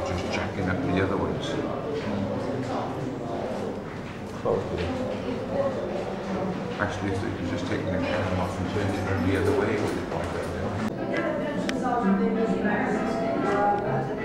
just jacking up the other ones. Probably. Actually, if you could just take the cam off and turn it around the other way, it would be quite better.